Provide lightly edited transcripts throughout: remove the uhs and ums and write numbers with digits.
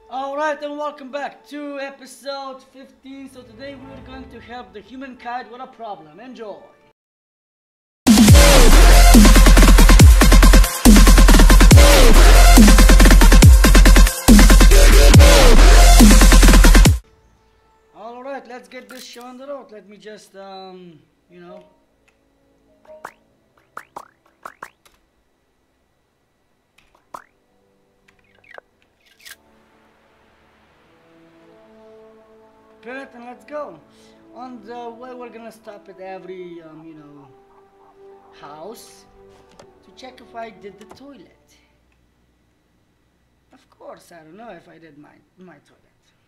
Alright, and welcome back to episode 15. So today we're going to help the humankind with a problem. Enjoy! Alright, let's get this show on the road. Let me just, you know. Print it and let's go. On the way, we're gonna stop at every, house to check if I did the toilet. Of course, I don't know if I did my toilet.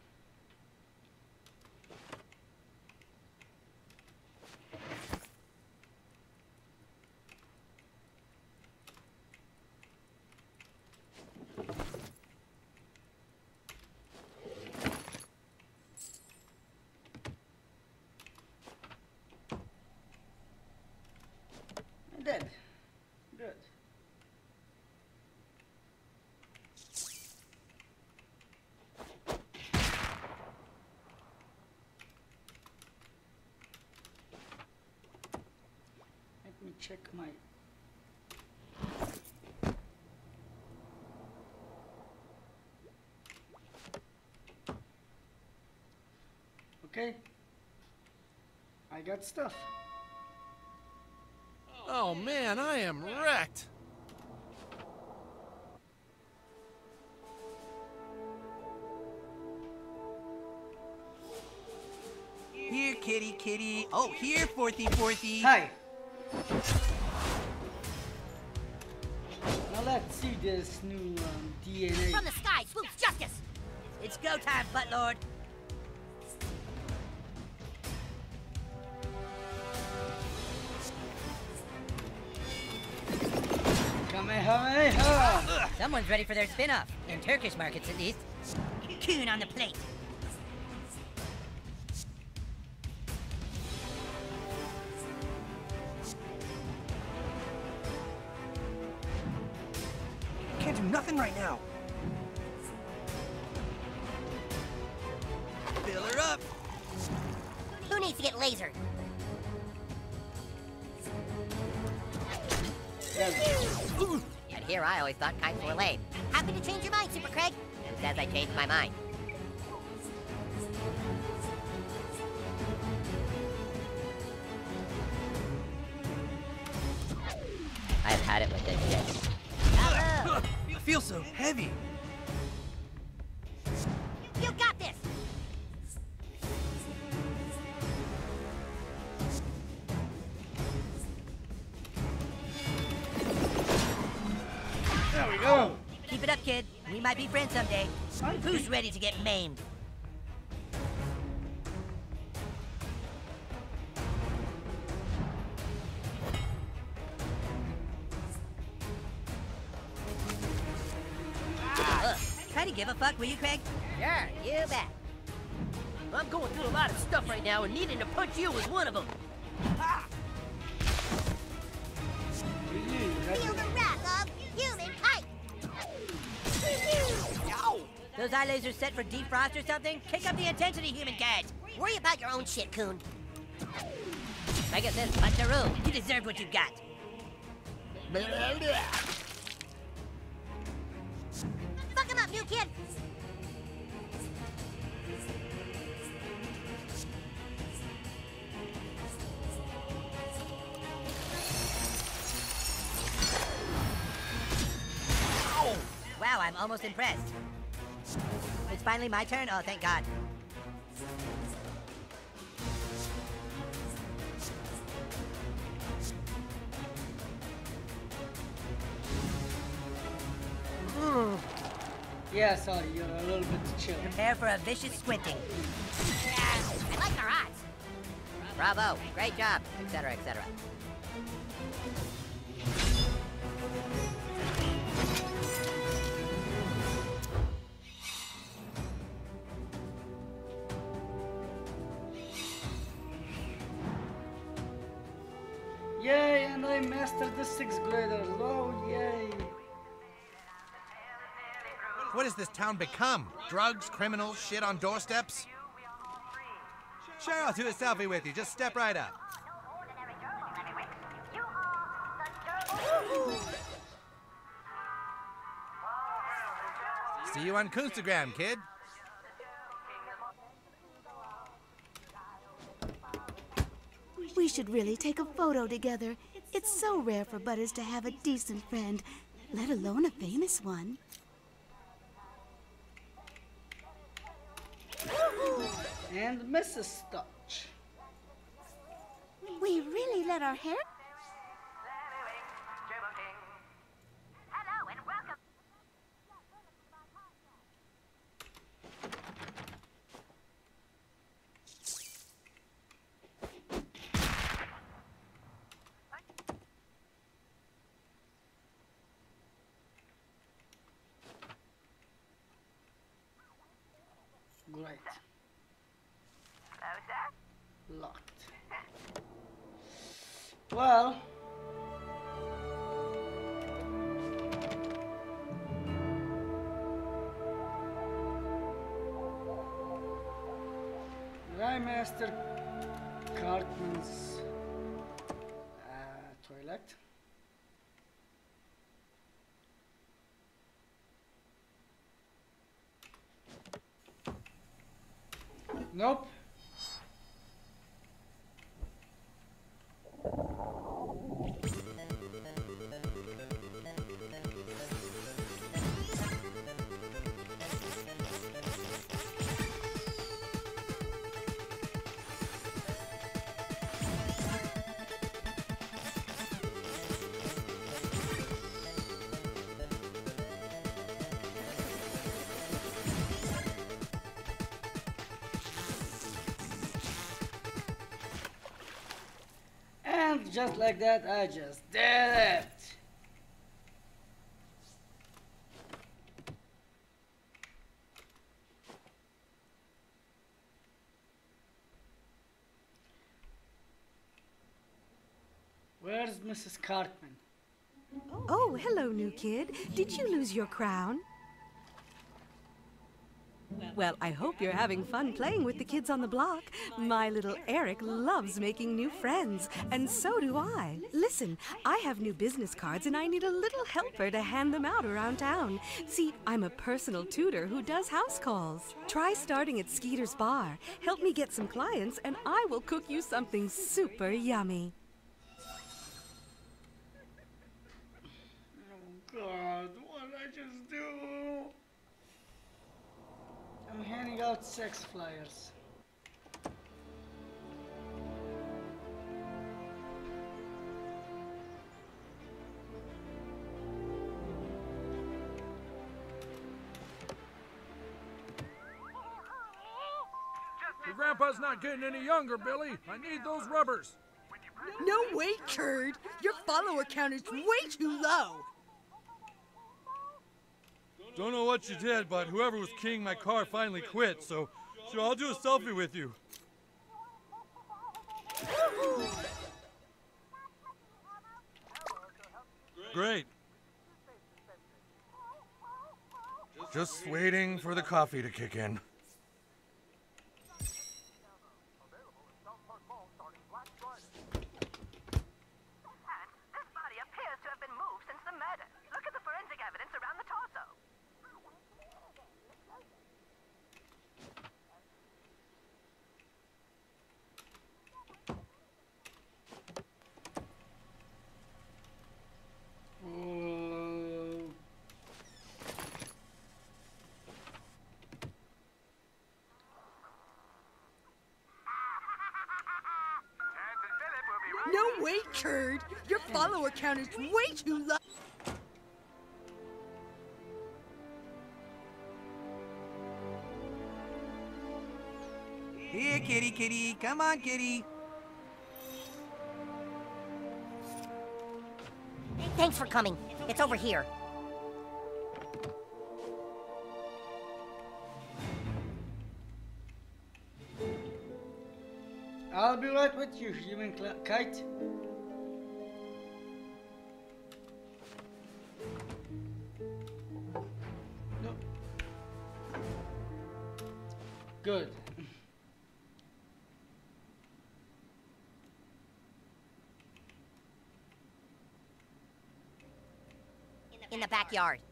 I did. Good. Let me check my... Okay. I got stuff. Oh man, I am wrecked. Here, kitty, kitty. Oh, here, Forthy, Forthy. Hi. Now let's see this new DNA. From the sky swoops justice. It's go time, Buttlord. Kamehameha! Someone's ready for their spin-off. In Turkish markets, at least. Coon on the plate. Can't do nothing right now. Fill her up. Who needs to get lasered? And here I always thought kites were lame. Happy to change your mind, Super Craig. And says I changed my mind. I've had it with this shit. Hello. I feel so heavy. You got this. There we go! Keep it up, kid. We might be friends someday. Who's ready to get maimed? Try to give a fuck, will you, Craig? Sure, you bet. I'm going through a lot of stuff right now, and needing to punch you was one of them. Feel the wrath of human kite. Those eye lasers set for defrost or something? Kick up the intensity, human kids. Worry about your own shit, Coon. I guess this punch-a-roo. You deserve what you got. Fuck him up, new kid. Wow, I'm almost impressed. It's finally my turn? Oh, thank God. Yeah, sorry, you're a little bit chill. Prepare for a vicious squinting. I like our odds. Bravo, great job, etc., etc. Yay, and I mastered the 6th graders. Oh, yay. What has this town become? Drugs, criminals, shit on doorsteps? Sure, I'll do a selfie with you. Just step right up. See you on Coonstagram, kid. We should really take a photo together. It's so rare for Butters to have a decent friend, let alone a famous one. And Mrs. Stotch. We really let our hair... Hello and welcome. Great. Locked. Well. Master Cartman's toilet. Nope. And just like that, I just did it. Where's Mrs. Cartman? Oh, hello, new kid. Did you lose your crown? Well, I hope you're having fun playing with the kids on the block. My little Eric loves making new friends, and so do I. Listen, I have new business cards and I need a little helper to hand them out around town. See, I'm a personal tutor who does house calls. Try starting at Skeeter's Bar. Help me get some clients and I will cook you something super yummy. Oh God, what did I just do? I'm handing out sex flyers. Your grandpa's not getting any younger, Billy. I need those rubbers. No way, Curd. Your follower count is way too low. Don't know what you did, but whoever was keying my car finally quit, so I'll do a selfie with you. Great. Just waiting for the coffee to kick in. This body appears to have been moved since the murder. Look at the forensic evidence around the torso. No way, Curd. Your follower count is way too low. Here, kitty, kitty. Come on, kitty. Thanks for coming. It's over here. I'll be right with you, human kite. No. Good. In the backyard.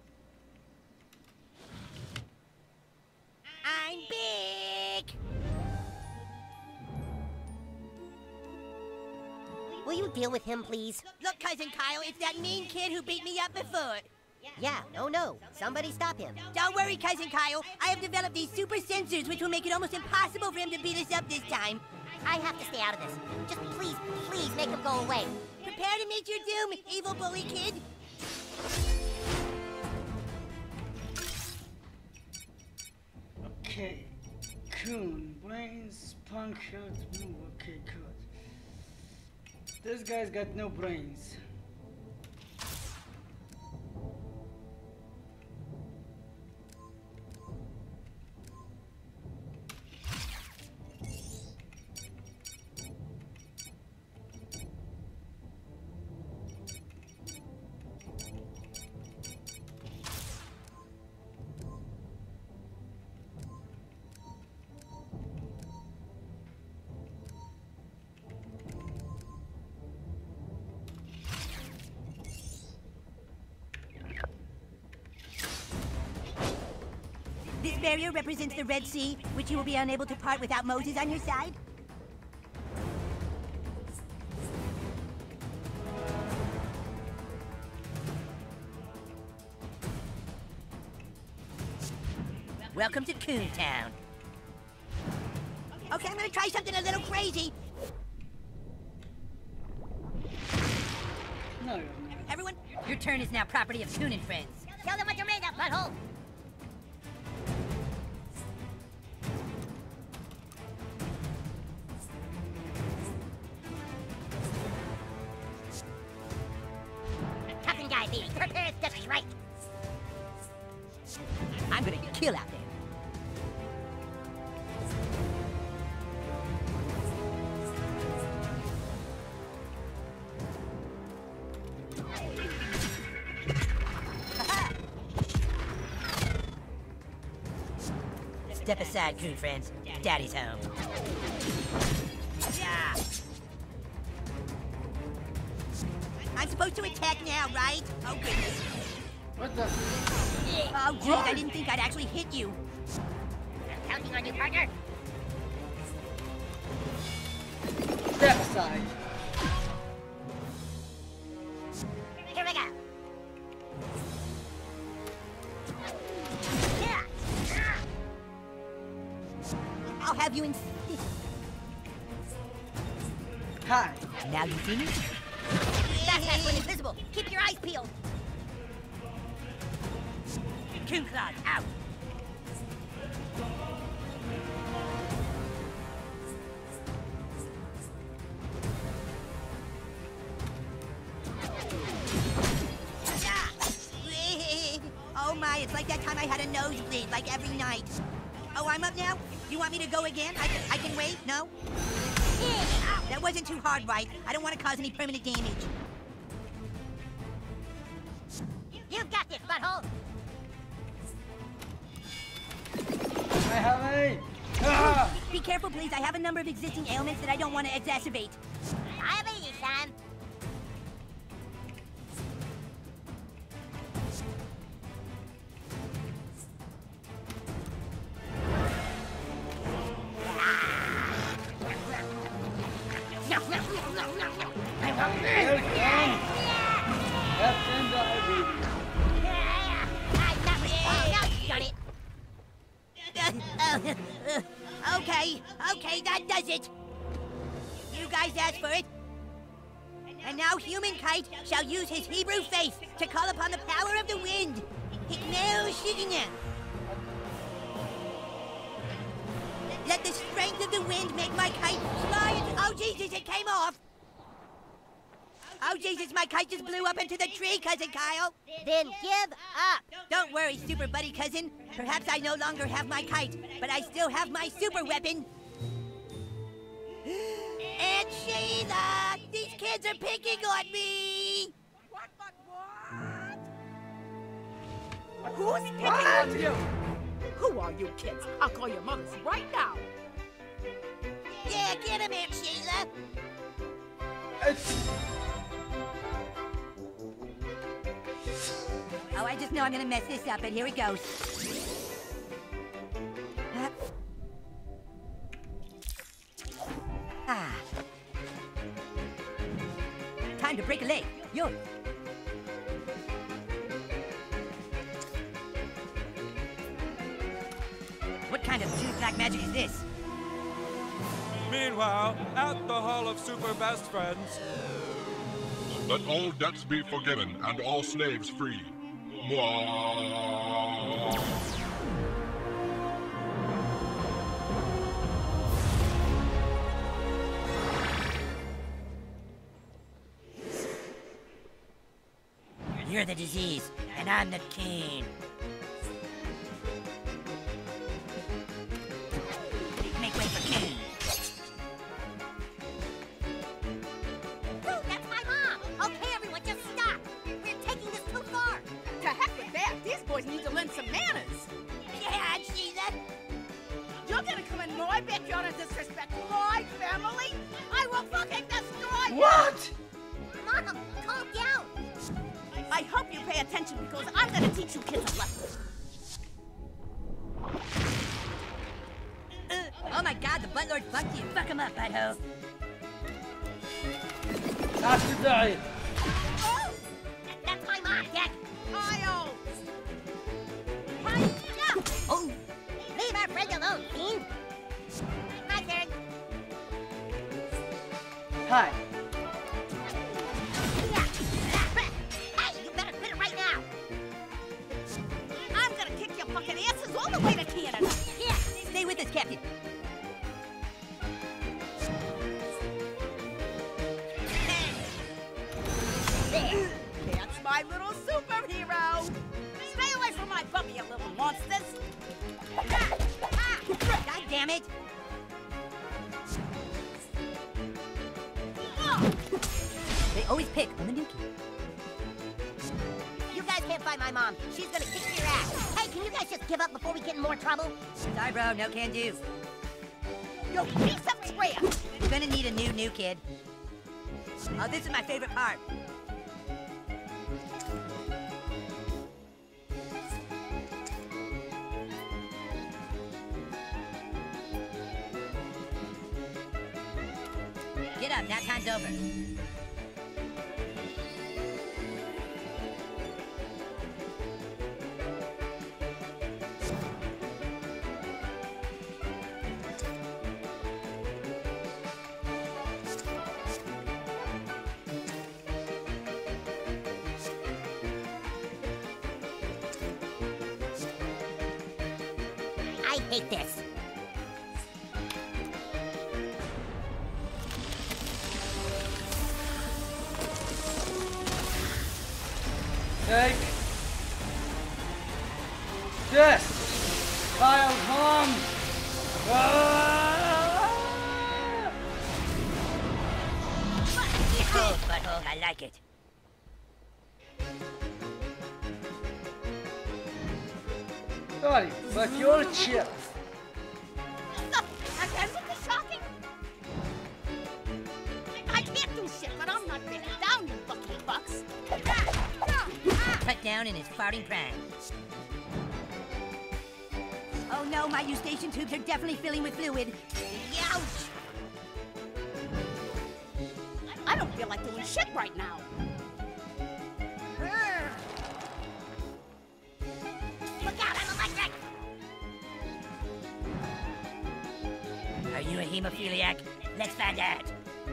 I'm big! Will you deal with him, please? Look, Cousin Kyle, it's that mean kid who beat me up before. Yeah, oh no. Somebody stop him. Don't worry, Cousin Kyle. I have developed these super sensors which will make it almost impossible for him to beat us up this time. I have to stay out of this. Just please, please make him go away. Prepare to meet your doom, evil bully kid. Okay. Coon. Brains, punk, heart, move. Okay, good. This guy's got no brains. This barrier represents the Red Sea, which you will be unable to part without Moses on your side. Welcome to Coontown. Okay, I'm gonna try something a little crazy. No. Everyone, your turn is now property of Coon and Friends. Tell them what you're made of, butthole! Toughen guy, be prepared to strike. I'm gonna kill out there. Step aside, Coon Friends. Daddy's home. Yeah. I'm supposed to attack now, right? Oh, goodness. What the? Oh, jeez, I didn't think I'd actually hit you. I'm counting on you, partner. Step aside. Here we go. Yeah. I'll have you in... Hi. Now you see me? That's when invisible. Keep your eyes peeled. Coon Claws out. Oh my, it's like that time I had a nosebleed, like every night. Oh, I'm up now? You want me to go again? I can wait? No? That wasn't too hard, right? I don't want to cause any permanent damage. You've got this, butthole! I have a... Ah! Be careful, please. I have a number of existing ailments that I don't want to exacerbate. Diabetes, son. Captain Diabetes. Okay, that does it. You guys asked for it. And now Human Kite shall use his Hebrew faith to call upon the power of the wind. Hikmeu Shigina. Let the strength of the wind make my kite fly. Oh, Jesus, it came off. Oh, Jesus, my kite just blew up into the tree, Cousin Kyle. Then give up. Don't worry, super buddy cousin. Perhaps I no longer have my kite, but I still have my super weapon. Aunt Sheila! These kids are picking on me! What? Who's picking on you? Who are you kids? I'll call your mothers right now. Yeah, get him, Aunt Sheila. Oh, I just know I'm gonna mess this up, and here it goes. Time to break a leg. Yo. What kind of true black magic is this? Meanwhile, at the Hall of Super Best Friends. Let all debts be forgiven and all slaves free. Mwah. You're the disease, and I'm the king. Make way for king. Dude, that's my mom! Okay, everyone, just stop! We're taking this too far! To heck with that. These boys need to learn some manners. Yeah, Sheila! You're gonna come in my backyard and disrespect my family? I will fucking destroy you! What? Mom, calm down! I hope you pay attention because I'm gonna teach you kids a lesson. Oh my god, the Buttlord fucked you. Fuck him up, butthole. After die. Oh! That's my mom, Dick! Kyle! Oh! Leave our friend alone, fiend! My turn. Hi. Hey, you better quit it right now! I'm gonna kick your fucking asses all the way to Canada! Yeah, stay with us, Captain. That's my little superhero! Stay away from my puppy, you little monsters! God damn it! They always pick on the new kid. You guys can't find my mom. She's gonna kick your ass. Hey, can you guys just give up before we get in more trouble? Sorry, bro. No can do. You piece of scrap! You're gonna need a new kid. Oh, this is my favorite part. Get up, nap time's over. I hate this. Take this, Kyle home. Oh, butthole, I like it. Sorry, but you're chill. Again with the shocking? I can't do shit, but I'm not backing down, you bucky bucks. Cut down in his farting prime. Oh no, my eustachian tubes are definitely filling with fluid. Youch! I don't feel like doing shit right now. Look out, I'm electric! Are you a hemophiliac? Let's find out.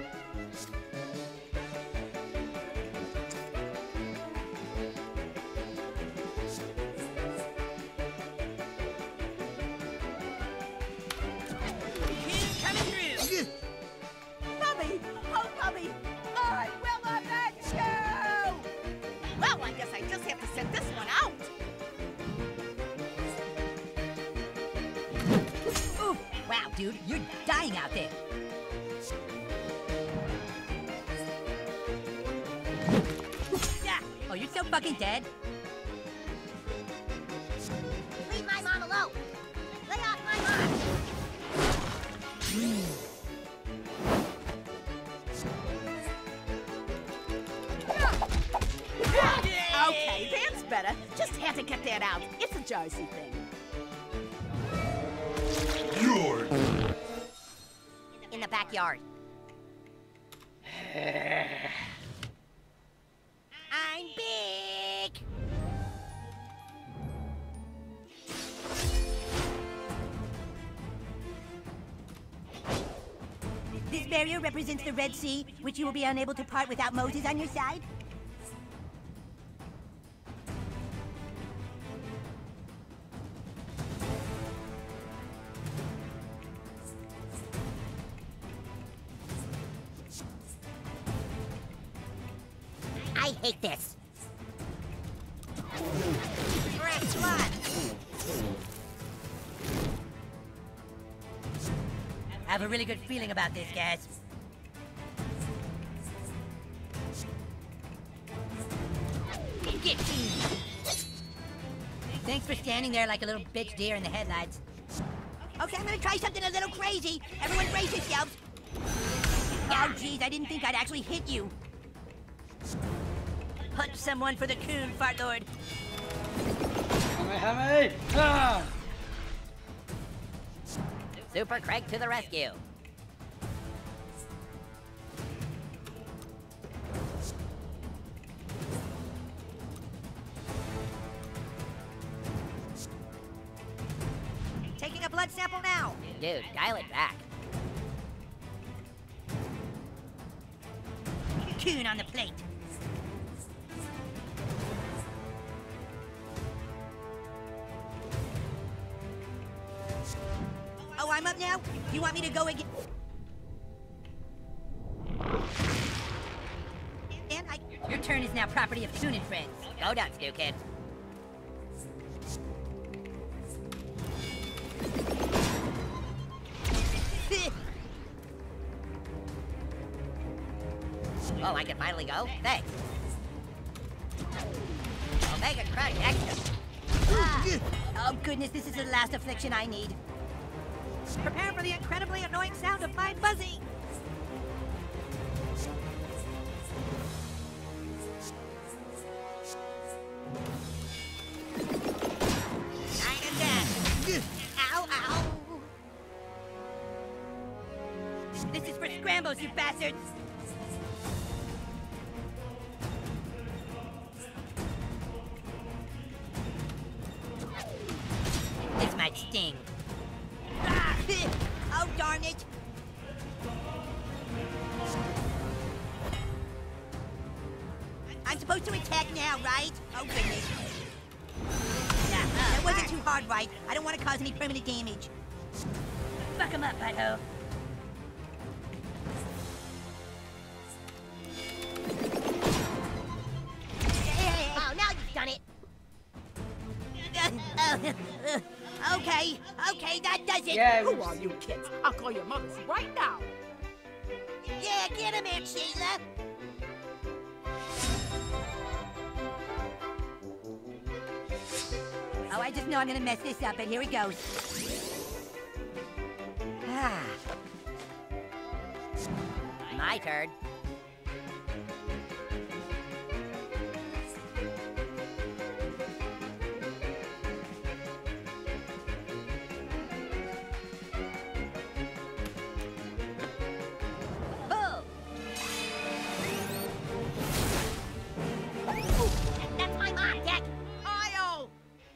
Bubby! Oh, Bubby! I will avenge you! Well, I guess I just have to send this one out. Ooh, wow, dude, you're dying out there. Yeah. Oh, you're so fucking dead. Leave my mom alone. get that out. It's a Jersey thing. You're In the backyard. I'm big! This barrier represents the Red Sea, which you will be unable to part without Moses on your side. I hate this. Press one. I have a really good feeling about this, guys. Get me. Thanks for standing there like a little bitch deer in the headlights. Okay, I'm gonna try something a little crazy. Everyone brace yourselves. Oh, jeez, I didn't think I'd actually hit you. Punch someone for the coon, Fart Lord. Hammy! Ah! Super Craig to the rescue. Taking a blood sample now. Dude, dial it back. Coon on the plate. Oh, I'm up now? You want me to go again? And your turn is now property of Coon and Friends. Go down, Stu Kid. Oh, I can finally go? Thanks. Omega Crush Extra. Ah. Oh, goodness, this is the last affliction I need. Prepare for the incredibly annoying sound of my buzzing. Nine and 10. Ow, ow. This is for scrambles, you bastards. This might sting. Oh, darn it! I'm supposed to attack now, right? Oh, goodness. That wasn't too hard, right? I don't want to cause any permanent damage. Fuck him up, butthole. Oh, now you've done it. Okay, that does it. Yeah, Who are you kids? I'll call your mothers right now. Yeah, get him, Aunt Sheila. Oh, I just know I'm gonna mess this up, but here he goes. Ah. My turn. That's my mom, Dick. Kyle!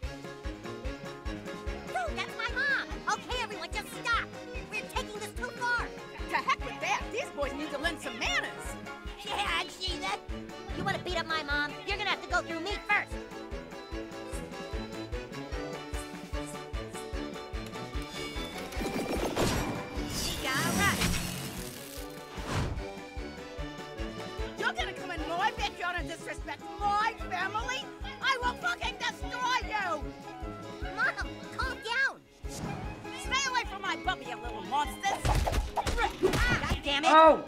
Dude, that's my mom. Okay, everyone, just stop. We're taking this too far. To heck with that. These boys need to learn some manners. Yeah, Aunt Sheila. You want to beat up my mom? You're gonna have to go through me first. You're gonna come in my backyard and disrespect my family? I will fucking destroy you! Mom, calm down. Stay away from my puppy, you little monsters! God damn it. Oh!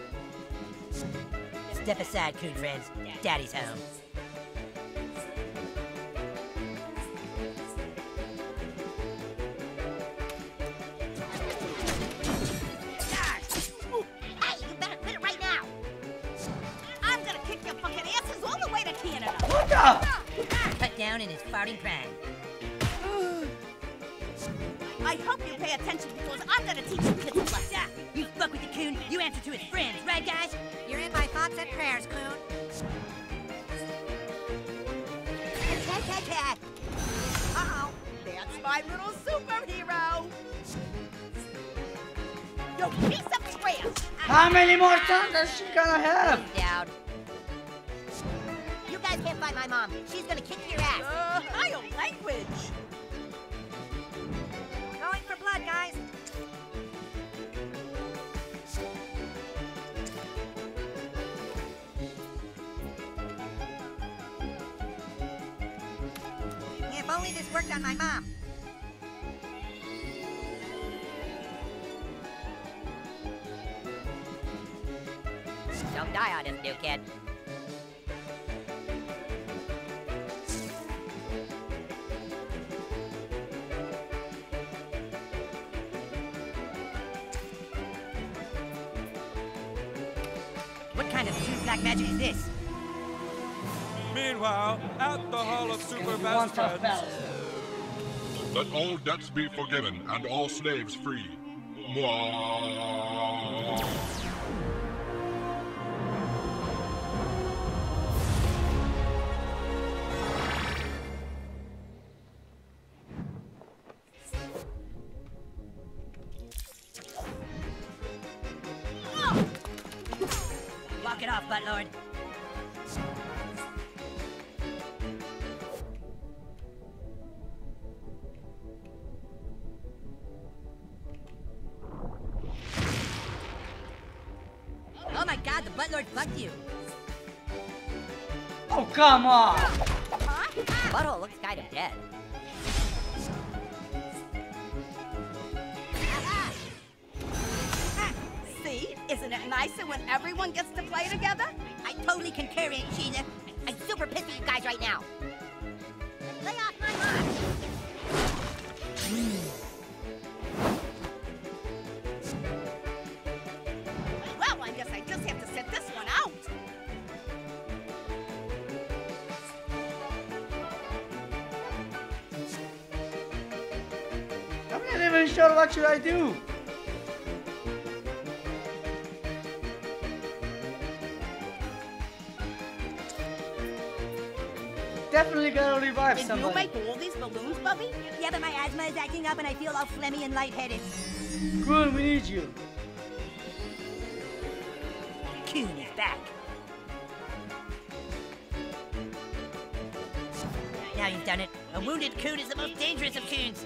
Step aside, Coon Friends. Daddy's home. Hey, you better quit it right now. I'm gonna kick your fucking asses all the way to Canada! What the? Cut down down in his farting prime. I hope you pay attention because I'm gonna teach you kids a lesson. Yeah, you fuck with the coon, you answer to his friends, right guys? You're in my thoughts and prayers, coon. Uh-oh, that's my little superhero. You piece of trash. How many more times is she gonna have? Down. You guys can't find my mom. She's gonna kick your ass. Higher language. Going for blood, guys. If only this worked on my mom. Don't die on this new kid. What kind of true black magic is this? Meanwhile, at the Hall of Super Best Friends. Let all debts be forgiven and all slaves free. Mwah. Walk it off, Buttlord. Oh my god, the Buttlord fucked you. Oh, come on! Butthole looks kind of dead. See? Isn't it nicer when everyone gets to play together? I totally concur, Aunt Sheila. I'm super pissed at you guys right now. Lay off my mom! Well, I guess I just have to sit this one out. I'm not even sure what should I do. Definitely gotta revive Did somebody. you make all these balloons, Bubby? Yeah, but my asthma is acting up and I feel all phlegmy and lightheaded. Coon, we need you. Coon is back. Now you've done it. A wounded coon is the most dangerous of coons.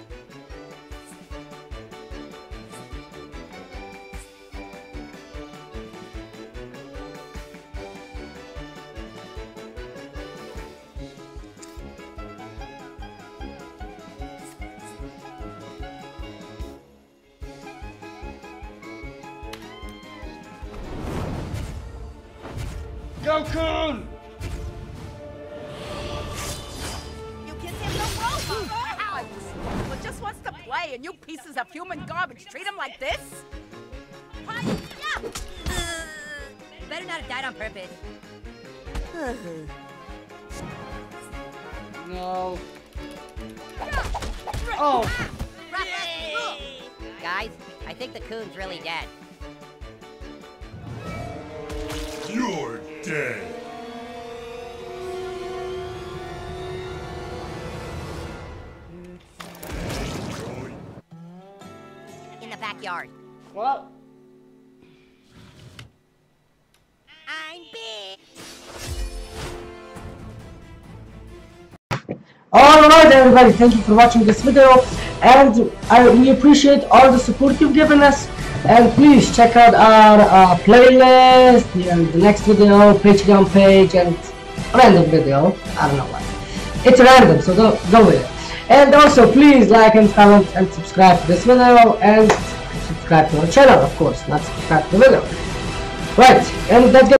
Go, Coon! You kids have no role, Bubba. Well, just wants to play, and you pieces of human garbage treat him like this? Hi-ya! You better not have died on purpose. No. Oh! Guys, I think the coon's really dead. You're dead. In the backyard. What? I'm big. Alright everybody, thank you for watching this video, and we appreciate all the support you've given us, and please check out our playlist, the next video, Patreon page, and random video. I don't know why. It's random, so go with it. And also please like and comment and subscribe to this video, and subscribe to our channel, of course, not subscribe to the video. Right, and let's get